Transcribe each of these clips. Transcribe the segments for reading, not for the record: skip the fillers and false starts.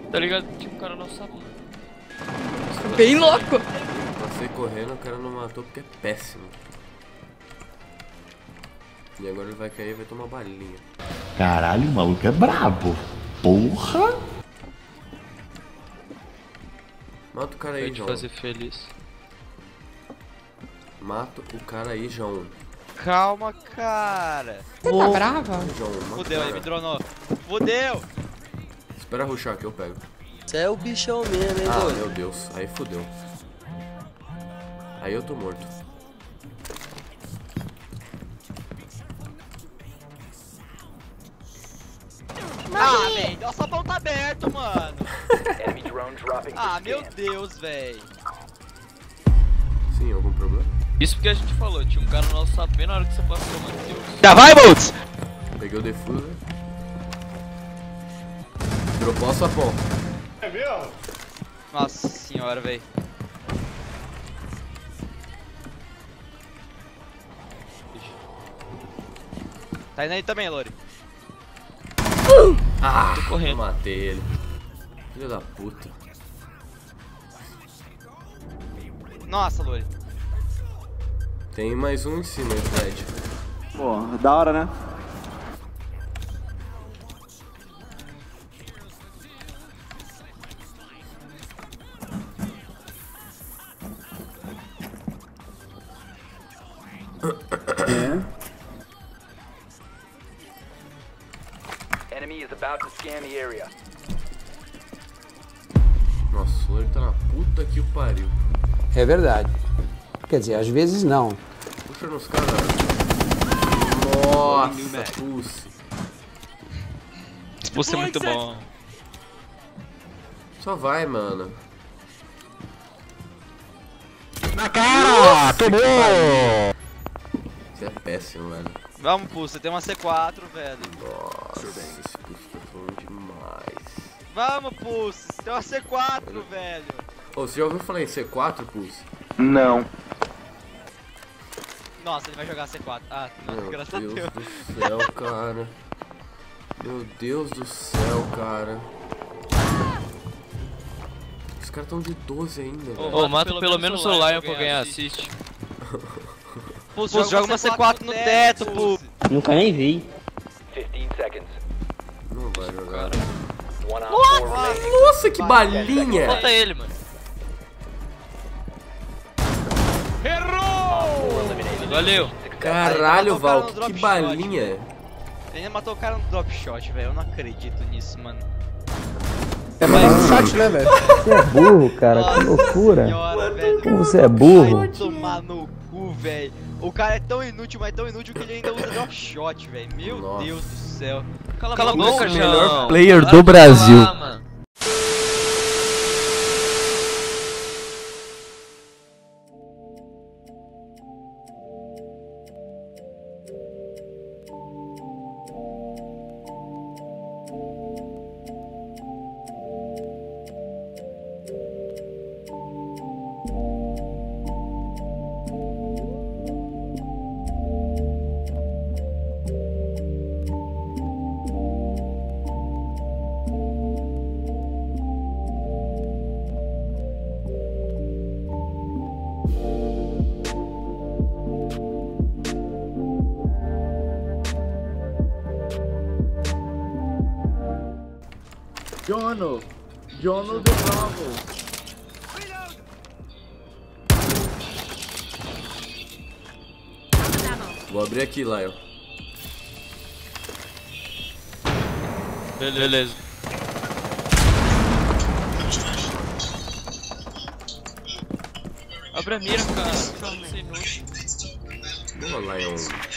Tá ligado? Tinha um cara no salão. Bem louco. Passei correndo, o cara não matou porque é péssimo. E agora ele vai cair e vai tomar balinha. Caralho, o maluco é brabo. Porra! Mata o cara Pra aí, te João. fazer feliz. Mata o cara aí, João. Calma, cara. Você tá brava? João, mata o Fudeu, ele cara. me dronou. Fudeu. Espera rushar que eu pego. Você é o bichão mesmo, hein, Ah, doido? meu Deus. Aí fudeu. Aí eu tô morto. Ah, velho, nossa mão tá aberto, mano. Ah, meu Deus, velho. Sim, algum problema? Isso porque a gente falou, tinha um cara no nosso bem na hora que você passou, Matheus. Já vai, Boltz. Peguei o defuser. Dropou a sua pão. Nossa senhora, velho. Tá indo aí também, Lori. Ah, Tô correndo. eu matei ele. Filho da puta. Nossa, Lori. Tem mais um em cima aí, Fred. Pô, da hora, né? Enemy is about to scan the area. Nossa, ele tá na puta que o pariu. É verdade. Quer dizer, às vezes não. Puxa nos caras. Nossa, pussy. Expulso é muito bom. Só vai, mano. Na cara! Tomou! Você é péssimo, velho. Vamos, Pulse, você tem uma C4, velho. Nossa, esse pulso tá falando demais. Vamos, Pulse, você tem uma C4, velho. Ô, você já ouviu falar em C4, Pulse? Não. Nossa, ele vai jogar C4. Ah, não, Meu graças a Deus Deus. do céu, cara. Meu Deus do céu, cara. Os caras tão de 12 ainda, velho. Ô, mata pelo menos o Lion pra ganhar assist. Pulse, joga uma C4 no teto, Pulse. Nunca nem vi. 15 seconds. Não vai jogar. One on four remaining. Nossa, que balinha! Falta ele, mano. Four eliminated. Valeu. Caralho, Matou o cara Val, no que drop shot, balinha! Ele ainda matou o cara no drop shot, velho. Eu não acredito nisso, mano. É mais um shot, né, velho? Você é burro, cara. Que loucura. Senhora, velho. Como você é burro. Vai tomar no cu, velho. O cara é tão inútil, mas tão inútil que ele ainda usa drop shot, velho. Meu Nossa. Deus do céu. Cala a boca, o João. melhor player Para do de Brasil. falar, mano. Jono do Bravo. Vou abrir aqui, Lion. Beleza. Abre a mira, cara. Sem inútil. Boa, Lion.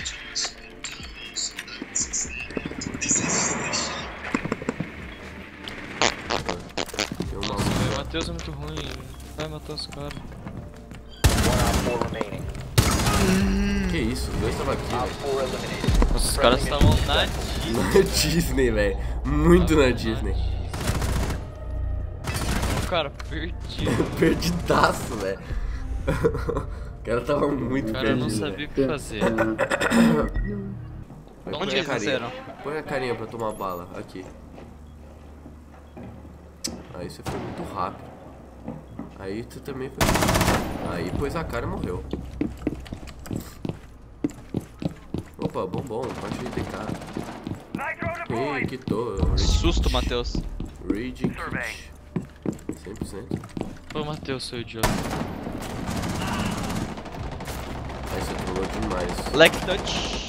Tem uma O Matheus é muito ruim. Vai matar os caras. One on four remaining. Que isso? Os dois estavam aqui, Op velho. 4 eliminated. Nossa, os caras estavam na Na Disney, velho. Muito na Disney. cara perdido. Perdidaço, velho. O cara tava muito O cara perdido. não sabia o que fazer. Põe Onde a eles carinha. nasceram? Põe a carinha pra tomar bala. Aqui. Aí você foi muito rápido. Aí você também foi. Aí pôs a cara e morreu. Opa, bom, pode ir de cara. Ei, quitou. Susto, Matheus. Rage kit. 100%. Ô, Matheus, seu idiota. Aí você trollou demais. Leg touch.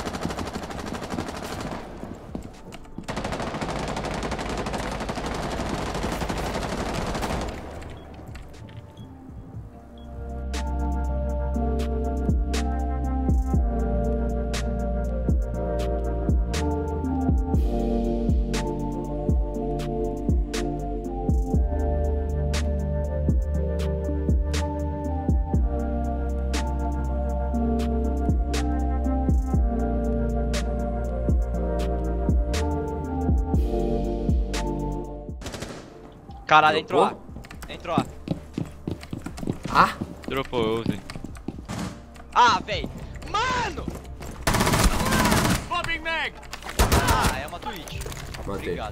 Caralho, entrou A. Entrou A. Ah! Dropou, velho. Ah, véi. Mano! Ah, é uma Twitch. Matei. Obrigado.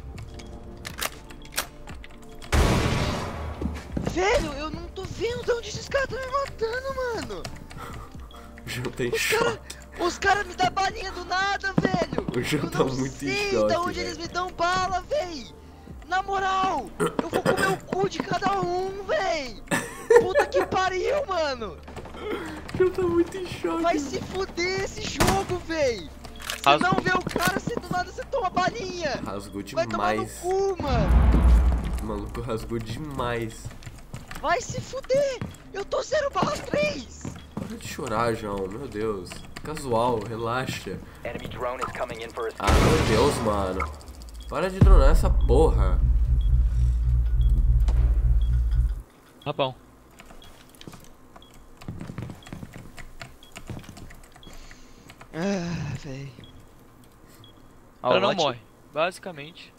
Velho, eu não tô vendo de onde esses caras estão me matando, mano. O João tem choque. Os caras me dão balinha do nada, velho. O João Eu tá não muito em sei choque, da onde velho. eles me dão bala, véi. Na moral, eu vou comer o cu de cada um, véi. Puta que pariu, mano. O João tá muito em choque. Vai se fuder esse jogo, véi. Você Rasgo. não vê o cara, você do nada você toma balinha. Rasgou Vai tomar no demais. cu, mano. O maluco rasgou demais. Vai se fuder. Eu tô 0/3. Para de chorar, João. Meu Deus. Casual, relaxa. Enemy drone is coming in for a Ah, meu Deus, mano. Para de dronar essa porra. Tá bom. Ah, véi. O cara não morre, basicamente.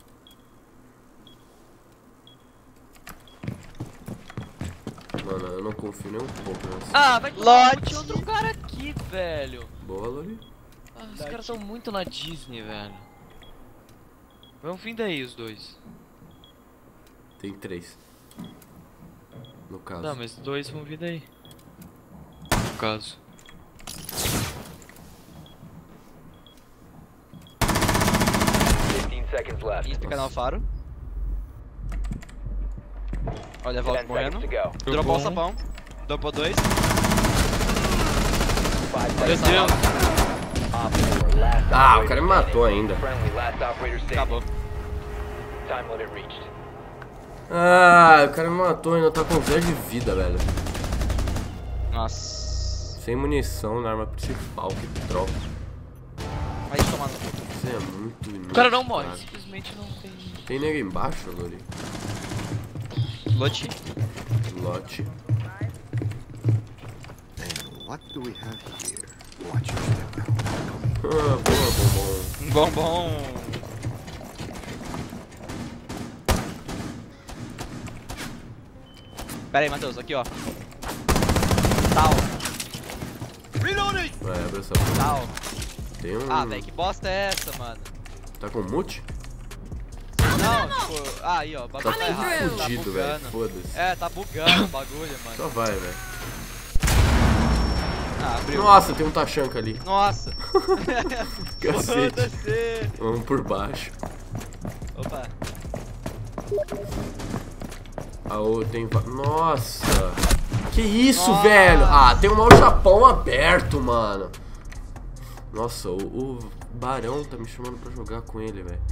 Mano, eu não confio nem um pouco nessa. Ah, vai Lote. tinha outro cara aqui, velho. Boa, Lori. Ah, os caras tão muito na Disney, velho. Vamos fim daí os dois. Tem 3. No caso. Não, mas 2 vão vir daí. No caso. seconds left. Insta canal Faro. Olha, 10 volta morrendo. seconds to go. Dropou o sapão. Dropou 2. 5 Meu seconds Deus. Op 4, last Ah, o operator cara me matou standing. ainda. Friendly, last operator standing. Acabou. Time limit reached. Ah, o cara me matou, ainda tá com 0 de vida, velho. Nossa. Sem munição na arma principal, que troca. Vai tomar no cu. Isso é muito inútil. O cara não morre, cara. simplesmente não tem. Tem nego embaixo, Lori? Lote. Lote. Ah, boa, bombom. Bombom. Pera aí, Matheus, aqui ó. Tal. Reloading! Vai, abre essa porta. Tal. Tem um... Ah, velho, que bosta é essa, mano? Tá com mute? Não, tipo. Ah, aí ó, o bagulho Tá tá errado. Tá fudido, velho. bugando. Foda-se. É, tá bugando o bagulho, mano. Só vai, velho. Ah, abriu. Nossa, tem um Tachanka ali. Nossa. Cacete. Foda-se. Vamos por baixo. Opa. Ah, ô, tem... Nossa. Que isso, Nossa. velho? Ah, tem um mau chapão aberto, mano. Nossa, o Barão tá me chamando pra jogar com ele, velho.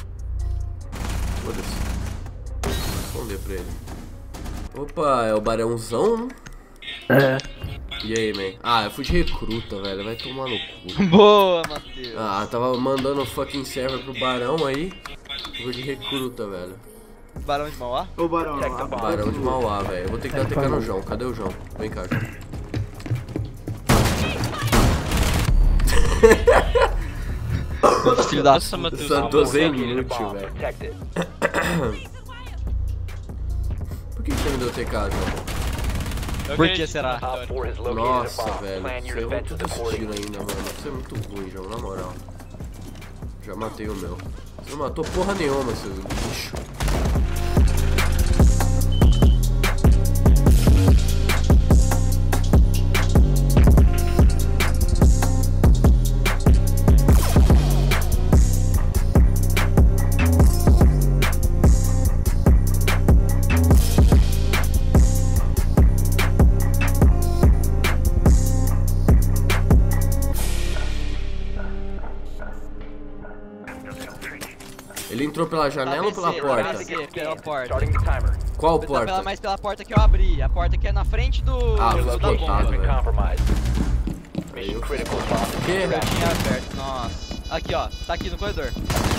Foda-se. Vou responder pra ele. Opa, é o Barãozão? É. E aí, man? Ah, eu fui de recruta, velho. Vai tomar no cu. Boa, Matheus. Ah, tava mandando fucking server pro Barão aí. Eu vou de recruta, velho. Barão de Mauá? Ô, Barão, Barão de Mauá, velho. Eu vou ter que dar TK no João. Cadê o João? Vem cá, João. Filho da Nossa, Matheus. Essa 12 é Located a inútil, bomb. velho. Protect it. Por que você me deu TK, João? Por que será? Op 4 has located Nossa, a bomb. velho. Plan Você your errou defenses tudo esse accordingly. tiro ainda, mano. Você é muito ruim, João, na moral. Já matei o meu. Você não matou porra nenhuma, seus bichos. Ele entrou pela janela ou pela porta? Pela porta. Starting the timer. Qual Tá porta? mais pela porta que eu abri. A porta que é na frente do... Ah, Your foi da location has botado, been velho. compromised. Mission critical bomb. Que? Tinha aberto, nossa. Aqui, ó. Tá aqui no corredor.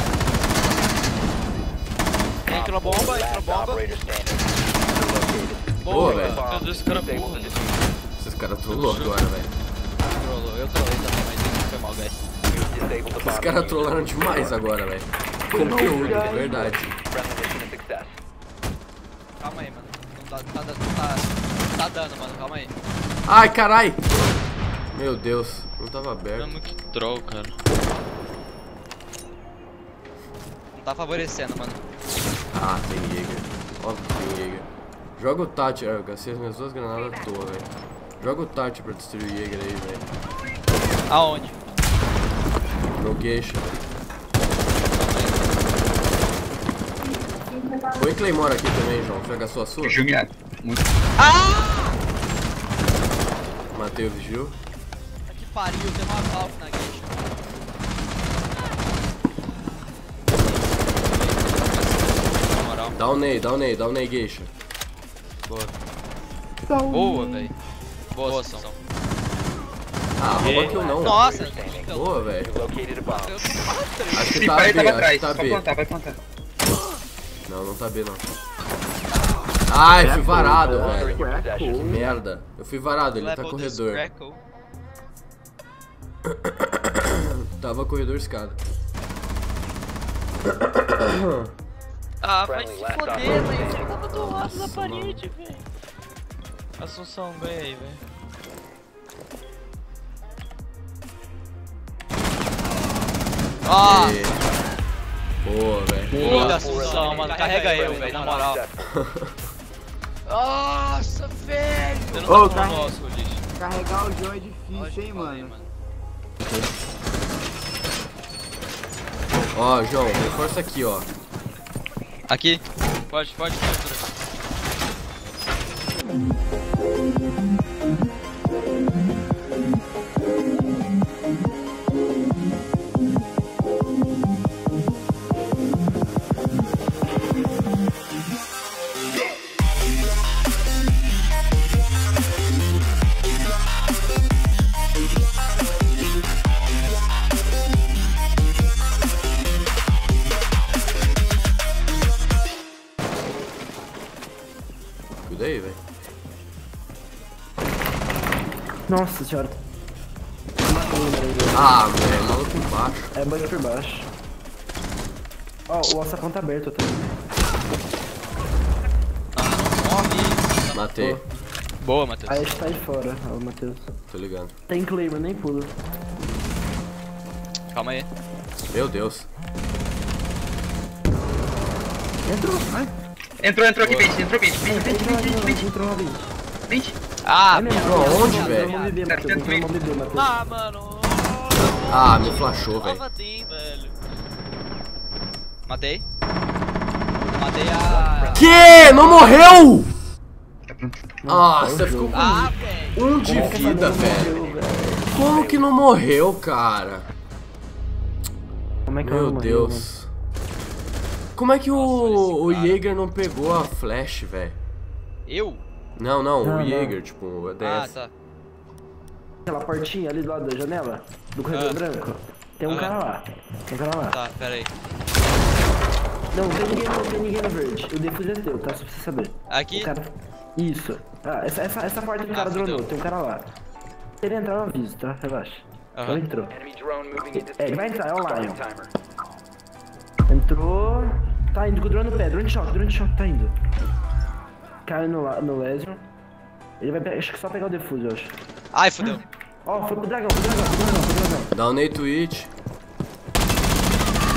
Entra a bomba, entra a Last bomba. operator standing. Boa, velho. Meu Deus, esse cara é burro. Esses caras trollou agora, velho. Eu trolei também, mas foi mal, guys. Disabled the Os bomb. caras trollaram demais agora, velho. Conteúdo, de verdade. Friendly mission success. Calma aí, mano. Não tá dando, mano. Calma aí. Ai, carai! Meu Deus, não tava É aberto. muito troll, cara. Não tá favorecendo, mano. Ah, tem Jäger. Óbvio que tem Jäger. Joga o Tati, eu gastei as minhas 2 granadas à toa, velho. Joga o Tati pra destruir o Jäger aí, velho. Aonde? No Geisha, velho. Põe Claymore aqui também, João. Joga só a sua. Jumiado. Ah! Matei o Vigil. Que pariu, tem uma Valve na Geisha. Na moral. Downei, Geisha. Boa, velho. Boa ação. Ah, rouba kill não. Nossa, Boa, velho. You located a bomb. eu tô matando. Acho que Sim, tá pai, B, tava acho que atrás. tá Vai B. plantar, vai plantar. Não, não tá B não. Ai, fui varado, velho. Possession. Que merda. Eu fui varado, ele tá Level corredor. this crackle. Tava corredor escada. Ah, vai Friendly, se last foder, operator velho. standing. Você tava do lado da Nossa, parede, velho. Assunção, ganha aí, velho. Ah, E... Boa, velho. puta Assunção, mano. Carrega eu, velho, na moral. Nossa, velho. Você não Ô, tá cara. com o nosso, lixo. Carregar o Joe é difícil, Lógico hein, que falei, mano. Ó, João, reforça aqui, ó. Aqui. Pode. Cuida aí, velho. Nossa senhora. Ah, velho, maluco embaixo. É banho por baixo. Ó, o alçapão tá aberto também. Matei, Boa, Matheus. Aí a gente tá aí fora, ó, Matheus. tô ligando. Tem Claymore, nem pula. Calma aí. Meu Deus. Entrou, vai. Entrou aqui, pente, entrou pente. Entrou, Robin. Pente. Ah, É mesmo, Entrou onde, entrou velho? no BB, Matheus. Entrou no BB, Matheus. Ah, mano. Ah, me flashou, velho. Nova tem, velho. matei. Matei a... Que? Não morreu? Nossa, ficou com Ah, velho. 1 de vida, velho. Como que não morreu, cara? Como é que Meu ela morreu, Deus. Como é que o Jäger não pegou a flash, velho? Eu? Não, o Não. Jäger, tipo, o Ah, ADS. tá. mano? Aquela portinha ali do lado da janela, do corredor branco. Tem um cara lá. Tem um cara lá. Tá, pera aí. Não tem ninguém no verde. O defuse é teu, tá? Só pra você saber. Aqui? O cara... Isso. Ah, essa porta que o cara fudeu. dronou, tem um cara lá. Se ele entrar, eu aviso, tá? Relaxa. Aham. Ele entrou. Enemy drone moving into É, ele vai entrar, é o starting Lion. timer. Entrou. Tá indo com o drone no pé, drone de choque, tá indo. Caiu no Lesion. Ele vai, acho que só pegar o defuse, eu acho. Ai, fodeu. Ó, foi pro dragão. Downei Twitch.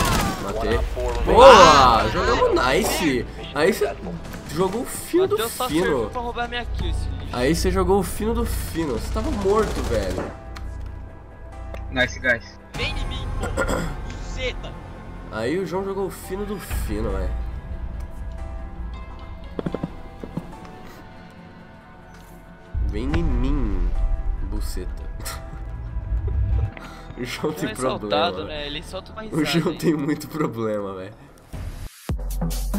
Boa! Jogamos nice! Aí você jogou o fino do Matheus só serviu fino. pra roubar minha kill, esse lixo. Aí você jogou o fino do fino. Você tava morto, velho. Nice, guys. Vem em mim, pô. Buceta. Aí o João jogou o fino do fino, velho. Vem em mim, buceta. O João Não tem é problema. exaltado, velho. né? Ele solta uma O risada. João hein? tem muito problema, velho.